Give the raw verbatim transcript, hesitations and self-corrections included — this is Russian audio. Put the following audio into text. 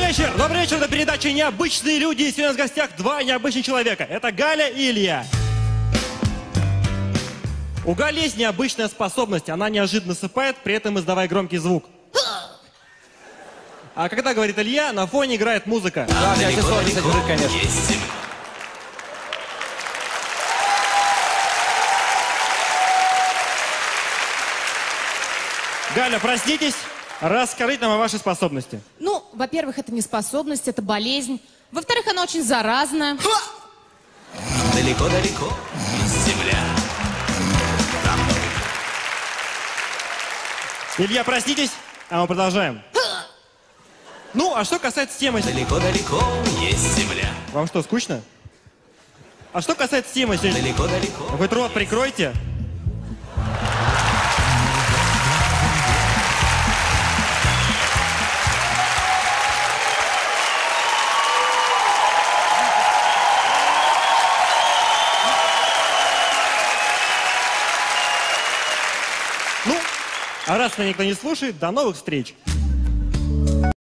вечер! Добрый вечер, это передача «Необычные люди». И сегодня у нас в гостях два необычных человека. Это Галя и Илья. У Гали есть необычная способность. Она неожиданно сыпает, при этом издавая громкий звук. А когда говорит Илья, на фоне играет музыка. Да, я очень сложно с этим жить, конечно. Галя, проснитесь, расскажите нам о вашей способности. Ну, во-первых, это не способность, это болезнь. Во-вторых, она очень заразная. Далеко-далеко есть земля. Илья, проснитесь, а мы продолжаем. Ну, а что касается темы... Далеко-далеко есть земля. Вам что, скучно? А что касается темы сегодня... Далеко-далеко. Вы рот прикройте. Ну, а раз меня никто не слушает, до новых встреч.